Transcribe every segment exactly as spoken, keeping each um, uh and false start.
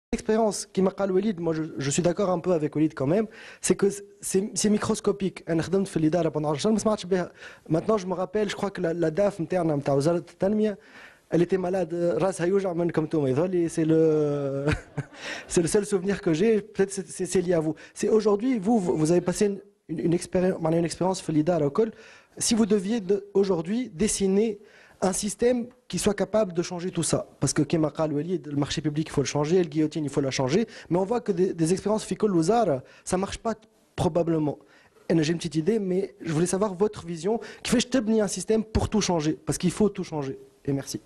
L'expérience qui m'a dit Walid, moi je, je suis d'accord un peu avec Walid quand même, c'est que c'est microscopique. Maintenant je me rappelle, je crois que la, la D A F elle était malade, c'est le, c'est le seul souvenir que j'ai, peut-être c'est lié à vous. C'est aujourd'hui, vous, vous avez passé une, une, une expérience, une expérience si vous deviez aujourd'hui dessiner un système qui soit capable de changer tout ça. Parce que le marché public, il faut le changer, le guillotine, il faut la changer. Mais on voit que des, des expériences ficol louzar, ça ne marche pas probablement. J'ai une petite idée, mais je voulais savoir votre vision qui fait que je t'ai un système pour tout changer. Parce qu'il faut tout changer. Et merci.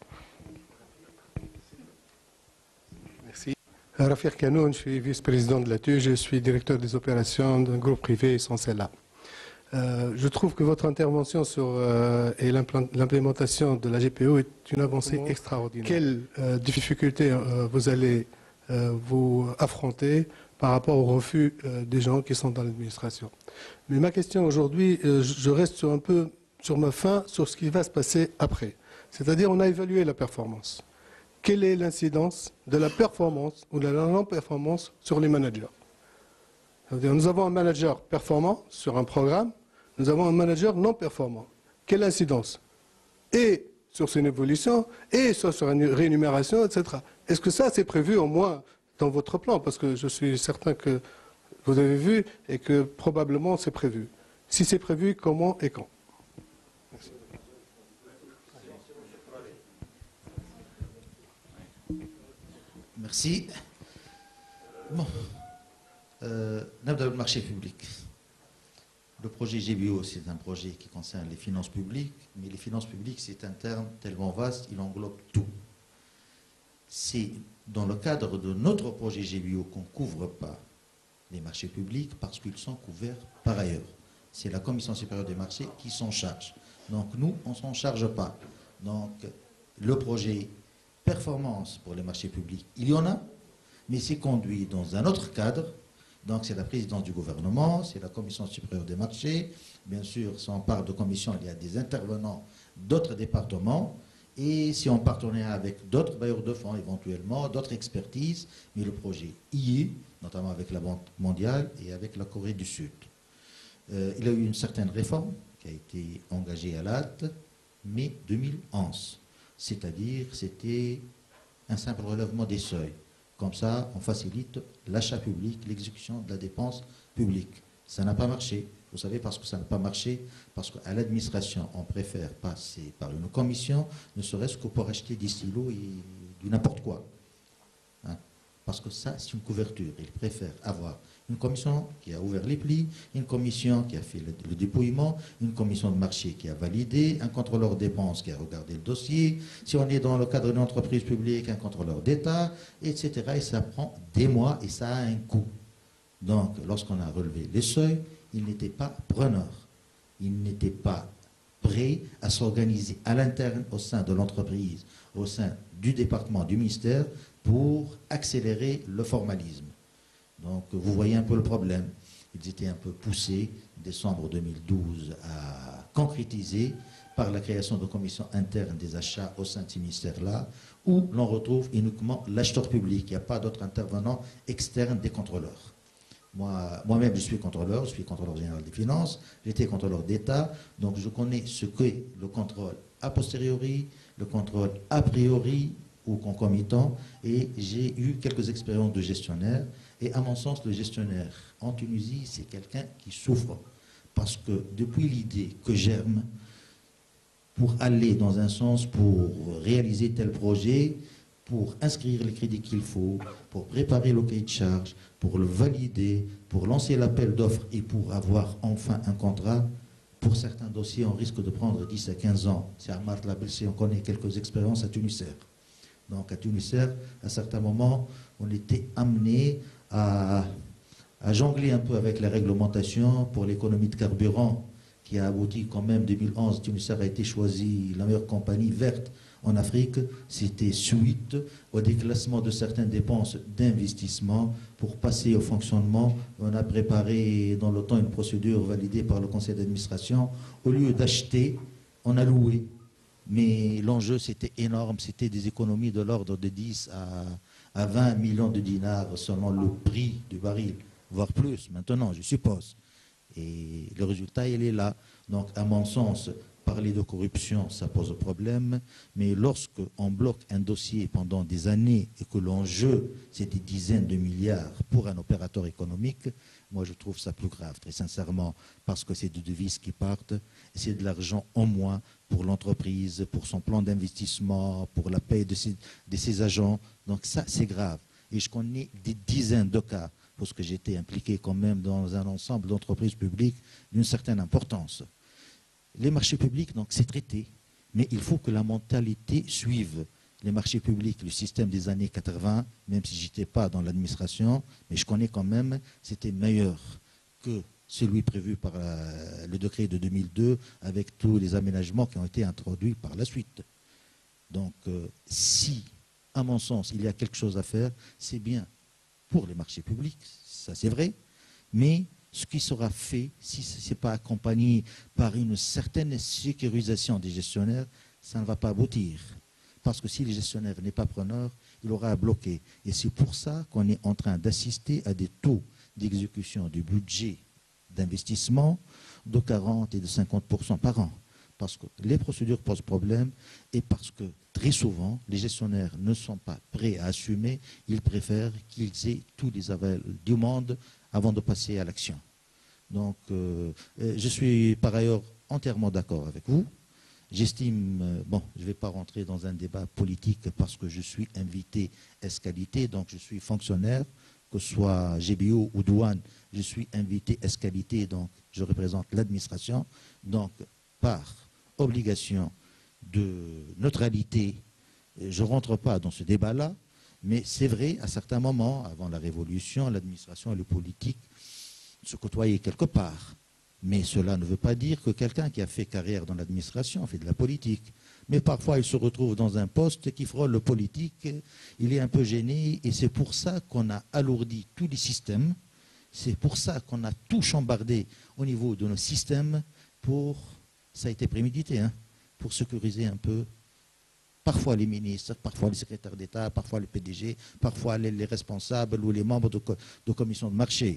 Merci. Rafir Kanoun, je suis vice-président de l'A T U, je suis directeur des opérations d'un groupe privé essentiel là. Euh, je trouve que votre intervention sur euh, et l'implémentation de la G P O est une avancée Comment extraordinaire. Quelles euh, difficultés euh, vous allez euh, vous affronter par rapport au refus euh, des gens qui sont dans l'administration? Mais ma question aujourd'hui, euh, je reste sur un peu sur ma fin sur ce qui va se passer après. C'est-à-dire, on a évalué la performance. Quelle est l'incidence de la performance ou de la non-performance sur les managers? C'est-à-dire, nous avons un manager performant sur un programme. Nous avons un manager non performant. Quelle incidence? Et sur son évolution, et sur sa rémunération, et cetera. Est-ce que ça, c'est prévu au moins dans votre plan? Parce que je suis certain que vous avez vu et que probablement c'est prévu. Si c'est prévu, comment et quand? Merci. Merci. Bon. Euh, le marché public. Le projet G B O, c'est un projet qui concerne les finances publiques, mais les finances publiques, c'est un terme tellement vaste, il englobe tout. C'est dans le cadre de notre projet G B O qu'on ne couvre pas les marchés publics parce qu'ils sont couverts par ailleurs. C'est la Commission supérieure des marchés qui s'en charge. Donc nous, on ne s'en charge pas. Donc le projet performance pour les marchés publics, il y en a, mais c'est conduit dans un autre cadre. Donc c'est la présidence du gouvernement, c'est la Commission supérieure des marchés. Bien sûr, si on parle de commission, il y a des intervenants d'autres départements. Et si on partenait avec d'autres bailleurs de fonds éventuellement, d'autres expertises, mais le projet y est, notamment avec la Banque mondiale et avec la Corée du Sud. Euh, il y a eu une certaine réforme qui a été engagée à l'acte, mai deux mille onze. C'est-à-dire, c'était un simple relèvement des seuils. Comme ça, on facilite l'achat public, l'exécution de la dépense publique. Ça n'a pas marché. Vous savez, parce que ça n'a pas marché, parce qu'à l'administration, on préfère passer par une commission, ne serait-ce que pour acheter des stylos et du n'importe quoi. Hein? Parce que ça, c'est une couverture. Ils préfèrent avoir une commission qui a ouvert les plis, une commission qui a fait le, le dépouillement, une commission de marché qui a validé, un contrôleur dépenses qui a regardé le dossier, si on est dans le cadre d'une entreprise publique, un contrôleur d'État, et cetera. Et ça prend des mois et ça a un coût. Donc, lorsqu'on a relevé les seuils, ils n'étaient pas preneurs. Ils n'étaient pas prêts à s'organiser à l'interne, au sein de l'entreprise, au sein du département, du ministère, pour accélérer le formalisme. Donc, vous voyez un peu le problème. Ils étaient un peu poussés, décembre deux mille douze, à concrétiser par la création de commissions internes des achats au sein de ces ministères-là, où l'on retrouve uniquement l'acheteur public. Il n'y a pas d'autres intervenants externes des contrôleurs. Moi, moi-même, je suis contrôleur, je suis contrôleur général des finances, j'étais contrôleur d'État, donc je connais ce qu'est le contrôle a posteriori, le contrôle a priori ou concomitant, et j'ai eu quelques expériences de gestionnaire. Et à mon sens, le gestionnaire en Tunisie, c'est quelqu'un qui souffre. Parce que depuis l'idée que germe, pour aller dans un sens, pour réaliser tel projet, pour inscrire les crédits qu'il faut, pour préparer le cahier de charge, pour le valider, pour lancer l'appel d'offres et pour avoir enfin un contrat, pour certains dossiers, on risque de prendre dix à quinze ans. C'est Ammar Labelsi, on connaît quelques expériences à Tunisair. Donc à Tunisair, à certains moments, on était amené à, à jongler un peu avec la réglementation pour l'économie de carburant qui a abouti quand même, deux mille onze, Tunisair a été choisi la meilleure compagnie verte en Afrique. C'était suite au déclassement de certaines dépenses d'investissement pour passer au fonctionnement. On a préparé dans le temps une procédure validée par le conseil d'administration. Au lieu d'acheter, on a loué. Mais l'enjeu, c'était énorme. C'était des économies de l'ordre de dix à vingt millions de dinars selon le prix du baril, voire plus maintenant, je suppose. Et le résultat, il est là. Donc, à mon sens, parler de corruption, ça pose problème, mais lorsqu'on bloque un dossier pendant des années et que l'enjeu, c'est des dizaines de milliards pour un opérateur économique, moi je trouve ça plus grave, très sincèrement, parce que c'est des devises qui partent, et c'est de l'argent en moins pour l'entreprise, pour son plan d'investissement, pour la paie de ses, de ses agents. Donc ça, c'est grave. Et je connais des dizaines de cas, parce que j'étais impliqué quand même dans un ensemble d'entreprises publiques d'une certaine importance. Les marchés publics, donc, c'est traité, mais il faut que la mentalité suive. Les marchés publics, le système des années quatre-vingt, même si je n'étais pas dans l'administration, mais je connais quand même, c'était meilleur que celui prévu par euh, le décret de deux mille deux, avec tous les aménagements qui ont été introduits par la suite. Donc, euh, si, à mon sens, il y a quelque chose à faire, c'est bien pour les marchés publics, ça c'est vrai, mais ce qui sera fait, si ce n'est pas accompagné par une certaine sécurisation des gestionnaires, ça ne va pas aboutir. Parce que si le gestionnaire n'est pas preneur, il aura à bloquer. Et c'est pour ça qu'on est en train d'assister à des taux d'exécution du budget d'investissement de quarante et de cinquante pour cent par an. Parce que les procédures posent problème et parce que très souvent, les gestionnaires ne sont pas prêts à assumer, ils préfèrent qu'ils aient tous les avals du monde avant de passer à l'action. Donc, euh, je suis par ailleurs entièrement d'accord avec vous. J'estime, euh, bon, je ne vais pas rentrer dans un débat politique parce que je suis invité ès-qualité, donc je suis fonctionnaire, que ce soit G B O ou douane, je suis invité ès-qualité, donc je représente l'administration. Donc, par obligation de neutralité, je ne rentre pas dans ce débat-là, mais c'est vrai, à certains moments, avant la Révolution, l'administration et le politique se côtoyaient quelque part. Mais cela ne veut pas dire que quelqu'un qui a fait carrière dans l'administration fait de la politique. Mais parfois, il se retrouve dans un poste qui frôle le politique, il est un peu gêné, et c'est pour ça qu'on a alourdi tous les systèmes, c'est pour ça qu'on a tout chambardé au niveau de nos systèmes pour, ça a été prémédité, hein, pour sécuriser un peu parfois les ministres, parfois les secrétaires d'État, parfois les P D G, parfois les, les responsables ou les membres de, de commissions de marché.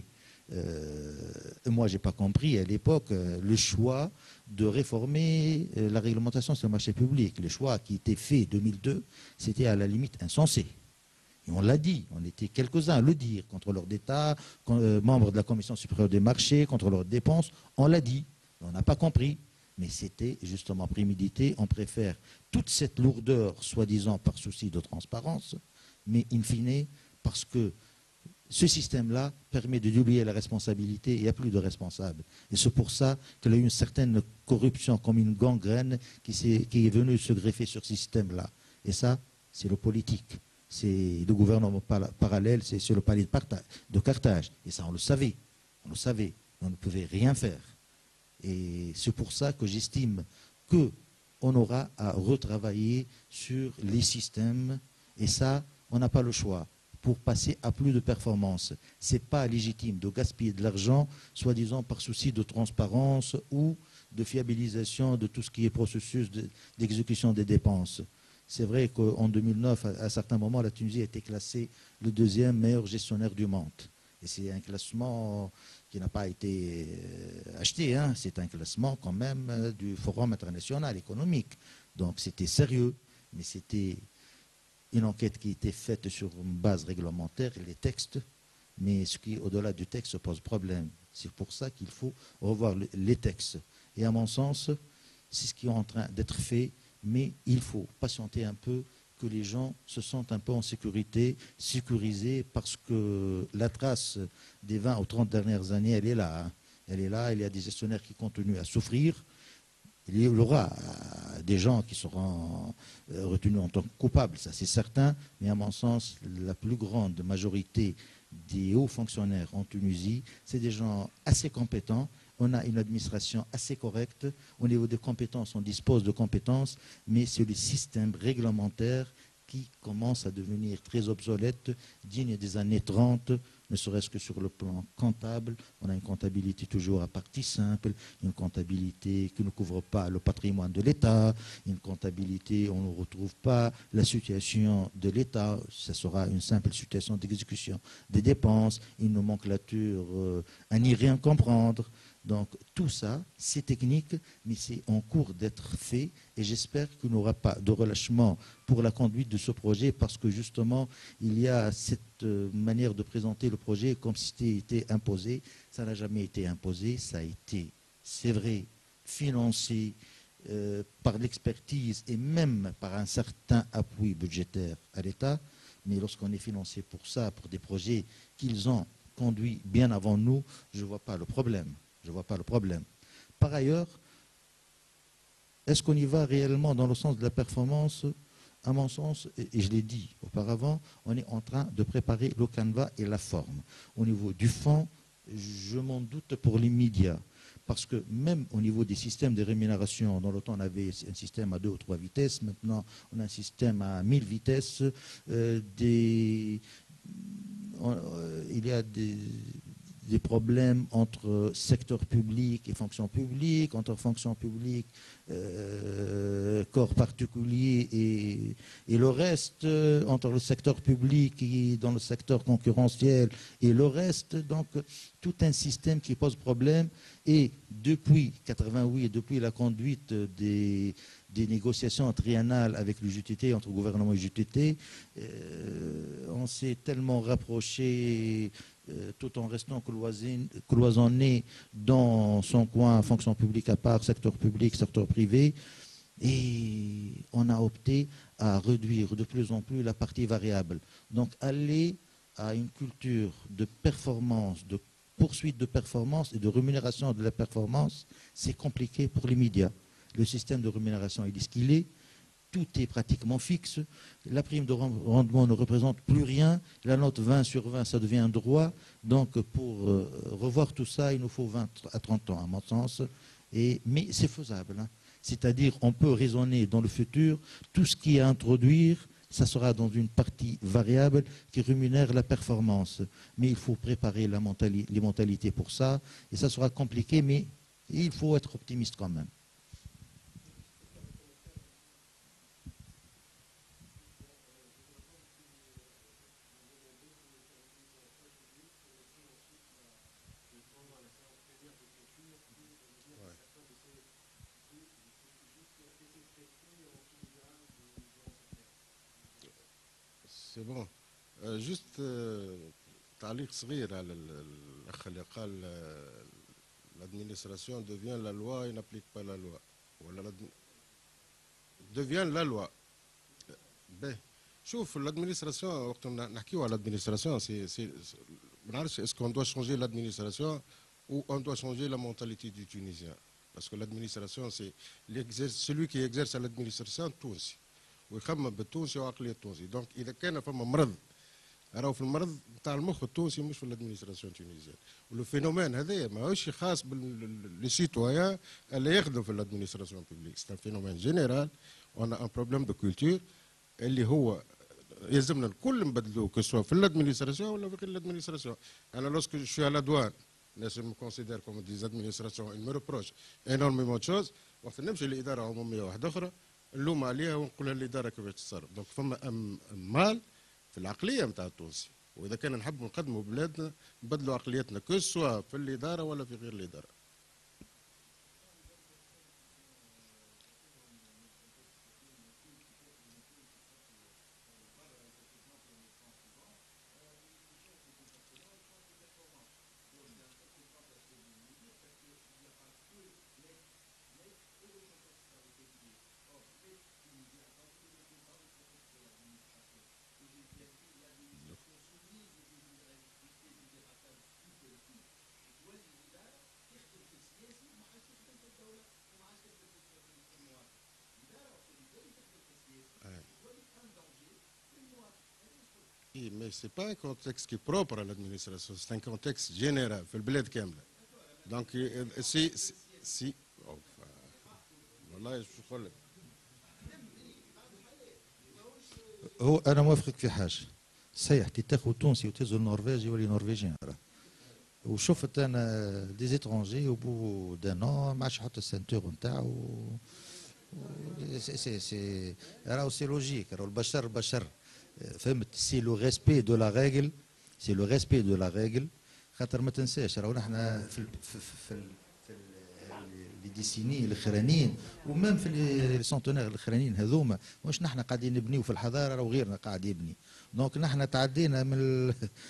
Euh, moi, je n'ai pas compris à l'époque euh, le choix de réformer euh, la réglementation sur le marché public. Le choix qui était fait en deux mille deux, c'était à la limite insensé. Et on l'a dit, on était quelques-uns à le dire, contrôleurs d'État, euh, membres de la Commission supérieure des marchés, contrôleurs de dépenses, on l'a dit. On n'a pas compris. Mais c'était justement prémédité. On préfère toute cette lourdeur, soi-disant par souci de transparence, mais in fine, parce que ce système-là permet de diluer la responsabilité et il n'y a plus de responsables. Et c'est pour ça qu'il y a eu une certaine corruption, comme une gangrène qui, est, qui est venue se greffer sur ce système-là. Et ça, c'est le politique. C'est le gouvernement parallèle, c'est sur le palais de Carthage. Et ça, on le savait. On le savait. On ne pouvait rien faire. Et c'est pour ça que j'estime qu'on aura à retravailler sur les systèmes. Et ça, on n'a pas le choix pour passer à plus de performance. Ce n'est pas légitime de gaspiller de l'argent, soi-disant par souci de transparence ou de fiabilisation de tout ce qui est processus d'exécution des dépenses. C'est vrai qu'en deux mille neuf, à certains moments, la Tunisie a été classée le deuxième meilleur gestionnaire du monde. Et c'est un classement qui n'a pas été acheté, hein. C'est un classement quand même du Forum international économique. Donc c'était sérieux, mais c'était une enquête qui était faite sur une base réglementaire et les textes, mais ce qui, au-delà du texte, pose problème. C'est pour ça qu'il faut revoir les textes. Et à mon sens, c'est ce qui est en train d'être fait, mais il faut patienter un peu, que les gens se sentent un peu en sécurité, sécurisés, parce que la trace des vingt ou trente dernières années, elle est là. Hein. Elle est là, il y a des gestionnaires qui continuent à souffrir. Il y aura des gens qui seront retenus en tant que coupables, ça c'est certain, mais à mon sens, la plus grande majorité des hauts fonctionnaires en Tunisie, c'est des gens assez compétents. On a une administration assez correcte. Au niveau des compétences, on dispose de compétences, mais c'est le système réglementaire qui commence à devenir très obsolète, digne des années trente, ne serait-ce que sur le plan comptable. On a une comptabilité toujours à partie simple, une comptabilité qui ne couvre pas le patrimoine de l'État, une comptabilité où on ne retrouve pas la situation de l'État. Ce sera une simple situation d'exécution des dépenses, une nomenclature euh, à n'y rien comprendre. Donc tout ça, c'est technique, mais c'est en cours d'être fait et j'espère qu'il n'y aura pas de relâchement pour la conduite de ce projet parce que justement, il y a cette manière de présenter le projet comme si c'était imposé. Ça n'a jamais été imposé, ça a été, c'est vrai, financé euh, par l'expertise et même par un certain appui budgétaire à l'État. Mais lorsqu'on est financé pour ça, pour des projets qu'ils ont conduits bien avant nous, je ne vois pas le problème. Je ne vois pas le problème. Par ailleurs, est-ce qu'on y va réellement dans le sens de la performance? À mon sens, et je l'ai dit auparavant, on est en train de préparer le canevas et la forme. Au niveau du fond, je m'en doute pour les médias. Parce que même au niveau des systèmes de rémunération, dans le temps on avait un système à deux ou trois vitesses, maintenant on a un système à mille vitesses. Euh, des, on, euh, il y a des... des problèmes entre secteur public et fonction publique, entre fonction publique, euh, corps particulier et, et le reste, entre le secteur public et dans le secteur concurrentiel et le reste. Donc, tout un système qui pose problème. Et depuis quatre-vingt-huit, depuis la conduite des, des négociations triennales avec le J T T, entre le gouvernement et le J T T, euh, on s'est tellement rapproché Euh, tout en restant cloisonné dans son coin, fonction publique à part, secteur public, secteur privé. Et on a opté à réduire de plus en plus la partie variable. Donc aller à une culture de performance, de poursuite de performance et de rémunération de la performance, c'est compliqué pour les médias. Le système de rémunération, il est ce qu'il est. Tout est pratiquement fixe. La prime de rendement ne représente plus rien. La note vingt sur vingt, ça devient un droit. Donc, pour euh, revoir tout ça, il nous faut vingt à trente ans, à mon sens. Et, mais c'est faisable. Hein. C'est-à-dire, on peut raisonner dans le futur. Tout ce qui est à introduire, ça sera dans une partie variable qui rémunère la performance. Mais il faut préparer la mentali- les mentalités pour ça. Et ça sera compliqué, mais il faut être optimiste quand même. C'est bon. Euh, juste تعليق صغير على الأخ اللي قال l'administration devient la loi et n'applique pas la loi. Voilà, devient la loi. Ben, شوف l'administration وقت نحكيو على l'administration c'est c'est ما نعرفش est-ce qu'on doit changer l'administration ou on doit changer la mentalité du Tunisien parce que l'administration c'est celui qui exerce l'administration تونسي ويخمم بالتونسي وعقلية التونسي دونك إذا كان فما مرض راهو في المرض نتاع المخ التونسي مش في الادمينستراسيون التونسيين ولو فينومين هذايا ماهوش خاص باللي سيتويان اللي يخدم في الادمينستراسيون بوبليك سي ان فينومين جينيرال اون ان بروبليم دو كولتور اللي هو يلزمنا الكل نبدلوه كسوا في الادمينستراسيون ولا في غير الادمينستراسيون. انا لوسكو جو سوي على دوان الناس me considère comme des administrations ils me reprochent énormément de choses وقت نمشي لاداره عموميه واحده اخرى نلوم عليها ونقول لها الاداره كيفاش تتصرف. دونك فما مال في العقليه نتاع التونسي واذا كان نحبوا نقدموا بلادنا نبدلوا عقليتنا كو سوا في الاداره ولا في غير الاداره. Mais ce n'est pas un contexte qui est propre à l'administration, c'est un contexte général, في البلاد كاملة. Donc, si, si, oh, والله شو نقول لك؟ هو انا موافقك في حاجه صحيح، تاخذ تونسي وتهزو النرويجي يولي نرويجي. وشفت انا دي زيترونجي وبو دان ما عادش يحط السنتور نتاعو. سي سي سي راهو سي لوجيك، راهو البشر بشر، فهمت؟ سي لو ريسبي دو لا ريغل، سي لو ريسبي دو لا ريغل. خاطر ما تنساش راهو نحن في ال في في في لي ديسيني الاخرانيين ومام في لي سونتونير الاخرانيين هذوما واش نحن قاعدين نبنيو في الحضاره راهو غيرنا قاعد يبني. دونك نحن تعدينا من ال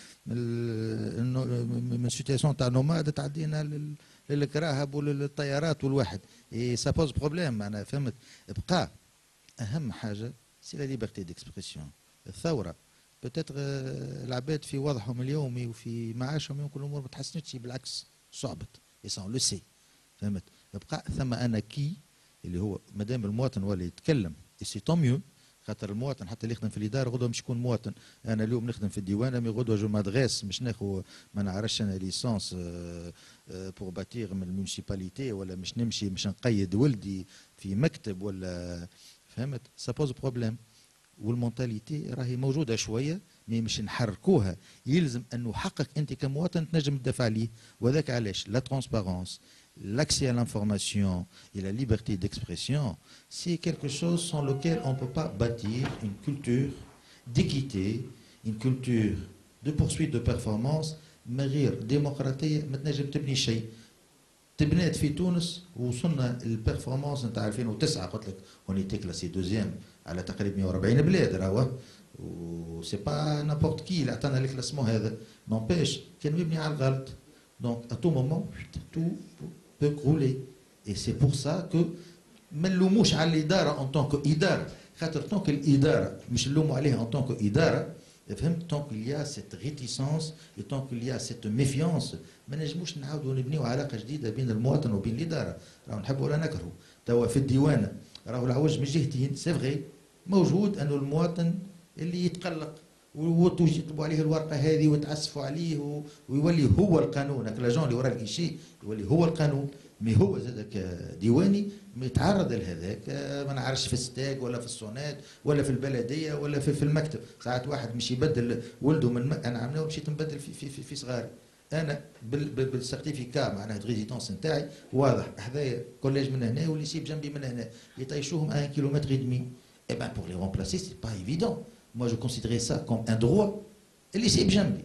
من من سيتياسيون تاع نوماد تعدينا للكراهب وللطيارات والواحد. اي سا بوز بروبليم معناها، فهمت؟ بقى اهم حاجه سي لا ليبرتي ديكسبرسيون. الثوره بتاتر العباد في وضعهم اليومي وفي معاشهم يمكن الامور ما تحسنتش، بالعكس صعبت. اي سون لو سي، فهمت؟ بقى ثم انا كي اللي هو مادام المواطن هو اللي يتكلم سي طون ميو. خاطر المواطن حتى اللي يخدم في الاداره غدوه مش يكون مواطن. انا اليوم نخدم في الديوانه مي غدوه جو مادغيس مش ناخذ ما نعرفش انا ليسونس بور باتير من المونسيباليتي، ولا مش نمشي مش نقيد ولدي في مكتب ولا، فهمت؟ سا بوز بروبليم. والمونتاليتي راهي موجوده شويه مي مش نحركوها. يلزم انه حقك انت كمواطن تنجم تدافع عليه، وذاك علاش لا ترونسبارونس، l'accès à l'information et la liberté d'expression, c'est quelque chose sans lequel on ne peut pas bâtir une culture d'équité, une culture de poursuite de performance. من غير ديمقراطيه ما تنجم تبني شيء. تبنات في تونس ووصلنا البرفورمانس نتاع ألفين وتسعة، قلت لك اون ايتي كلاسي دوزيام على تقريبا مئة وأربعين بلاد راهو، وسي با نابورت كي اللي عطانا الكلاسمون هذا. نومبيش كان مبني على الغلط. دونك ا تو مومون تو peut rouler. Et c'est pour ça que ما نلوموش على الاداره ان طونك اداره، خاطر طونك الاداره مش نلوموا عليها ان طونك اداره، فهمت؟ طونك il y a cette réticence et طونك il y a cette méfiance ما نجموش نعاودوا نبنيو علاقه جديده بين المواطن وبين الاداره. راهو نحبوا ولا نكرهوا. توا في الديوانه راهو العوج من جهتين سي فغي موجود انه المواطن اللي يتقلق ويطلبوا عليه الورقه هذه وتعسفوا عليه ويولي هو القانون. هاك لاجون اللي ورا الكيشي يولي هو القانون، مي هو زادك ديواني يتعرض لهذاك ما نعرفش في الستاك ولا في الصونات ولا في البلديه ولا في, في المكتب. ساعات واحد مش يبدل ولده من مك... انا عملنا مشيت نبدل في في في, في صغاري انا بالسيرتيفيكا معناها ريزيدونس نتاعي واضح حذايا كوليج من هنا والليسي بجنبي من هنا يطيشوهم ان كيلومتر ودمي. اي بان بور لي رومبلاسي سي با ايفيدون. Moi, je considérais ça comme un droit. اللي يسيب جنبي.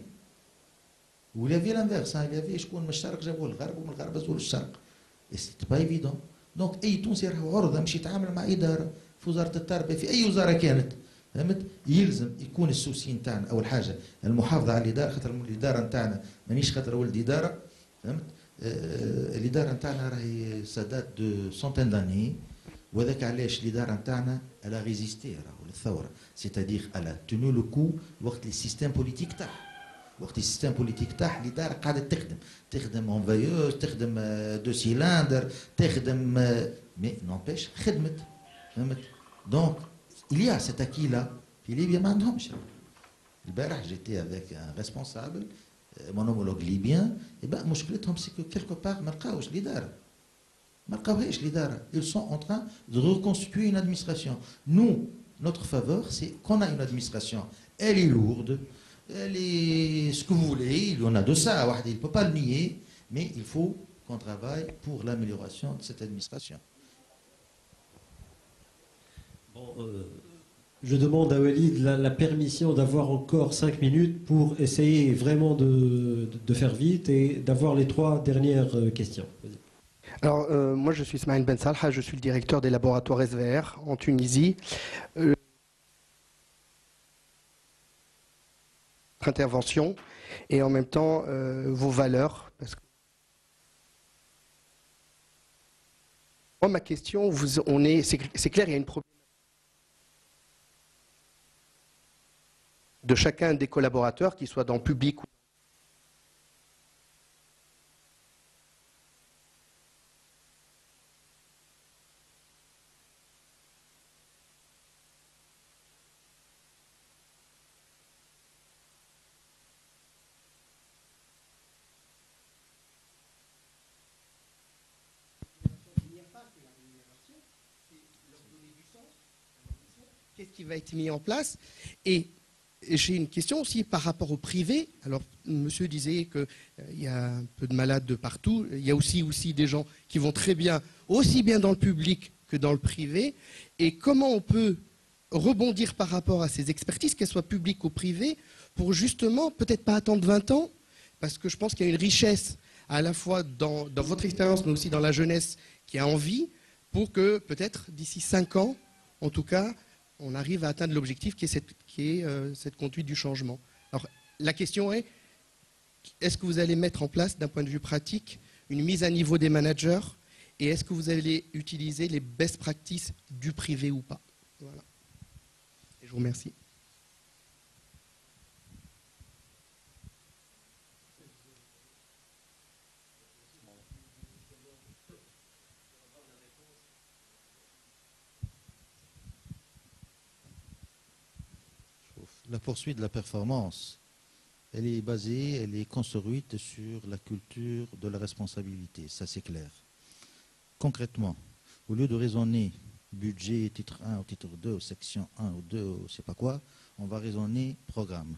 ولا في لانفيرس، il y avait شكون من الشرق جابوه الغرب ومن الغرب زادوا للشرق. Et c'était pas évident. Donc أي تونسي راهو عرضة باش يتعامل مع إدارة في وزارة التربية في أي وزارة كانت. فهمت؟ يلزم يكون السوسي نتاعنا أول حاجة المحافظة على الإدارة، خاطر الإدارة نتاعنا مانيش خاطر ولد إدارة. فهمت؟ آه الإدارة نتاعنا راهي سادات دو سونتين داني. وذاك علاش الاداره نتاعنا الا ريزيستي راهو للثوره، سيتادير الا تونو لو كو وقت لي سيستيم بوليتيك تاعها. وقت السيستيم بوليتيك تاعها الاداره قاعده تخدم تخدم اونفايوز، تخدم دو سيلاندر، تخدم مي نومبيش خدمت. فهمت؟ دونك اليا سيت اكي لا في ليبيا ما عندهمش. البارح جيتي افيك ان ريسبونسابل مون هومولوج ليبيان، يبقى مشكلتهم سي كو كيلكو بار ما لقاوش الاداره. Ils sont en train de reconstituer une administration. Nous, notre faveur, c'est qu'on a une administration. Elle est lourde, elle est ce que vous voulez, il y en a de ça, il ne peut pas le nier, mais il faut qu'on travaille pour l'amélioration de cette administration. Bon, euh, je demande à Walid la, la permission d'avoir encore cinq minutes pour essayer vraiment de, de, de faire vite et d'avoir les trois dernières questions. Vas-y. Alors, euh, moi, je suis Ismaël Ben Salha, je suis le directeur des laboratoires S V R en Tunisie. Euh, intervention et en même temps euh, vos valeurs. Parce que moi, ma question, vous, on est, c'est clair, il y a une problématique de chacun des collaborateurs, qu'ils soient dans le public ou qu'est-ce qui va être mis en place. Et j'ai une question aussi par rapport au privé. Alors, monsieur disait qu'il euh, y a un peu de malades de partout. Il y a aussi, aussi des gens qui vont très bien, aussi bien dans le public que dans le privé. Et comment on peut rebondir par rapport à ces expertises, qu'elles soient publiques ou privées, pour justement, peut-être pas attendre vingt ans, parce que je pense qu'il y a une richesse à la fois dans, dans votre expérience, mais aussi dans la jeunesse qui a envie, pour que peut-être d'ici cinq ans, en tout cas, on arrive à atteindre l'objectif qui est, cette, qui est euh, cette conduite du changement. Alors, la question est, est-ce que vous allez mettre en place, d'un point de vue pratique, une mise à niveau des managers, et est-ce que vous allez utiliser les best practices du privé ou pas? Voilà. Et je vous remercie. La poursuite de la performance, elle est basée, elle est construite sur la culture de la responsabilité, ça c'est clair. Concrètement, au lieu de raisonner budget, titre un ou titre deux, ou section un ou deux, ou je ne sais pas quoi, on va raisonner programme.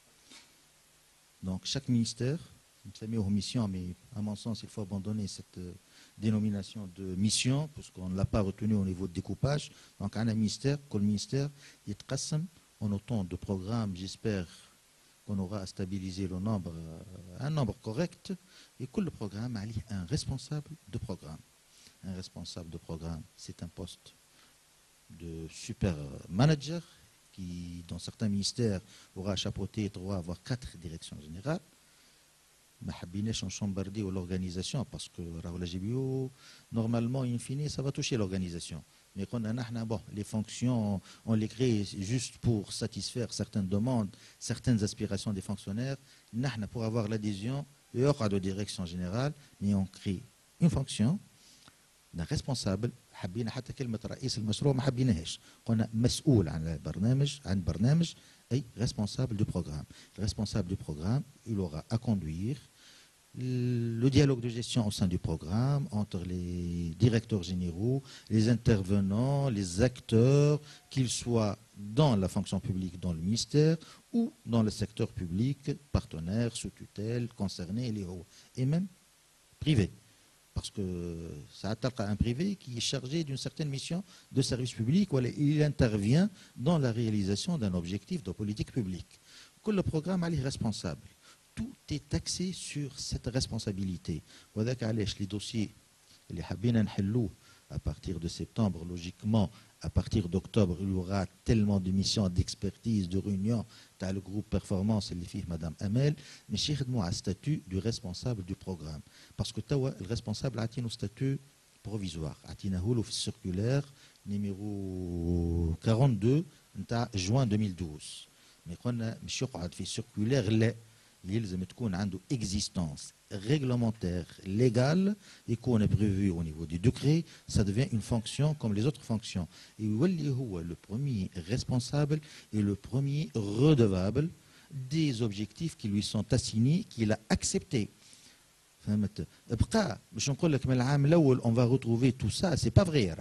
Donc chaque ministère, ça met aux missions, mais à mon sens, il faut abandonner cette euh, dénomination de mission, puisqu'on ne l'a pas retenu au niveau de découpage. Donc un ministère, comme ministère, il est en autant de programmes, j'espère qu'on aura à stabiliser le nombre, un nombre correct, et que le programme a un responsable de programme. Un responsable de programme, c'est un poste de super manager qui, dans certains ministères, aura chapeauté trois, voire quatre directions générales. ما حبيناش نشمبرديو l'organisation parce que la G B O, normalement, in fine, ça va toucher l'organisation. Mais quand on a, bon, les fonctions, on les crée juste pour satisfaire certaines demandes, certaines aspirations des fonctionnaires. Pour avoir l'adhésion, il y aura de direction générale, mais on crée une fonction d'un responsable. حبينا حتى كلمة رئيس المشروع ما حبيناهاش. قلنا مسؤول عن البرنامج عن برنامج أي responsable du programme. Le responsable du programme, il aura à conduire le dialogue de gestion au sein du programme entre les directeurs généraux, les intervenants, les acteurs, qu'ils soient dans la fonction publique, dans le ministère, ou dans le secteur public, partenaires, sous tutelle, concernés, et même privés. Parce que ça attaque à un privé qui est chargé d'une certaine mission de service public, il intervient dans la réalisation d'un objectif de politique publique. Que le programme est responsable. Tout est axé sur cette responsabilité. Les dossiers, à partir de septembre, logiquement, à partir d'octobre, il y aura tellement de missions d'expertise, de réunions. Tu as le groupe performance, les filles, Madame Amel, mais j'ai un statut du responsable du programme. Parce que le responsable a un statut provisoire. Il a un circulaire numéro quarante-deux, juin deux mille douze. Mais quand on a un circulaire, il y a une existence réglementaire, légale, et qu'on est prévu au niveau du décret, ça devient une fonction comme les autres fonctions. Et le premier responsable et le premier redevable des objectifs qui lui sont assignés, qu'il a acceptés. On va retrouver tout ça, c'est pas vrai.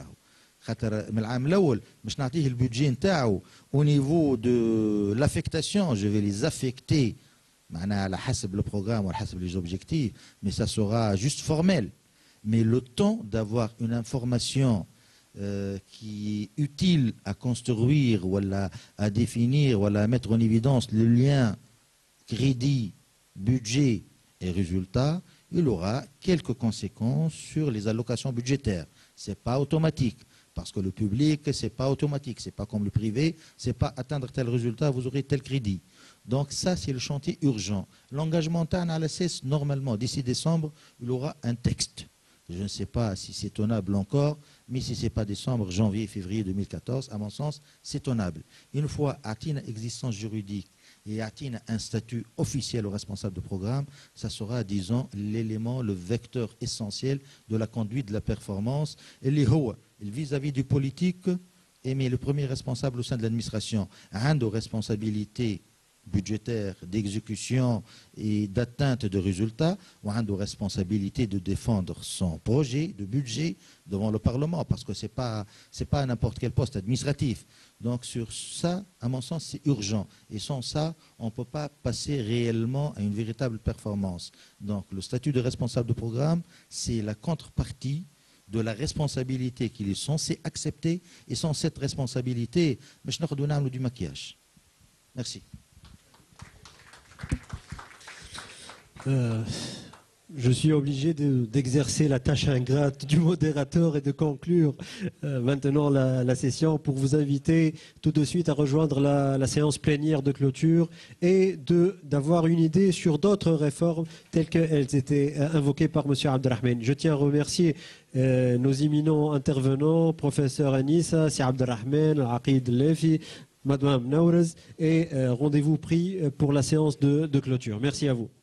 Le budget au niveau de l'affectation, je vais les affecter à حسب le programme ou à حسب les objectifs, mais ça sera juste formel. Mais le temps d'avoir une information euh, qui est utile à construire ou à, à définir ou à mettre en évidence le lien crédit, budget et résultat, il aura quelques conséquences sur les allocations budgétaires. Ce n'est pas automatique. Parce que le public, ce n'est pas automatique. Ce n'est pas comme le privé. Ce n'est pas atteindre tel résultat, vous aurez tel crédit. Donc ça, c'est le chantier urgent. L'engagement à la C E S, normalement, d'ici décembre, il aura un texte. Je ne sais pas si c'est tenable encore, mais si ce n'est pas décembre, janvier, février deux mille quatorze, à mon sens, c'est tenable. Une fois atteint existence juridique et atteint un statut officiel au responsable de programme, ça sera, disons, l'élément, le vecteur essentiel de la conduite de la performance. Et les hauts, vis-à-vis du politique, et mais le premier responsable au sein de l'administration a une responsabilité budgétaire, d'exécution et d'atteinte de résultats, ou a une responsabilité de défendre son projet de budget devant le Parlement, parce que ce n'est pas, c'est pas n'importe quel poste administratif. Donc sur ça, à mon sens, c'est urgent. Et sans ça, on ne peut pas passer réellement à une véritable performance. Donc le statut de responsable de programme, c'est la contrepartie de la responsabilité qu'il est censé accepter, et sans cette responsabilité, je ne donne du maquillage. Merci. Euh, je suis obligé de, d'exercer la tâche ingrate du modérateur et de conclure euh, maintenant la, la session pour vous inviter tout de suite à rejoindre la, la séance plénière de clôture et de, d'avoir une idée sur d'autres réformes telles qu'elles étaient invoquées par M. Abdelrahman. Je tiens à remercier euh, nos éminents intervenants, professeur Anissa, Si Abdelrahman, Aqid Lefi, Madame Naourez, et euh, rendez-vous pris pour la séance de, de clôture. Merci à vous.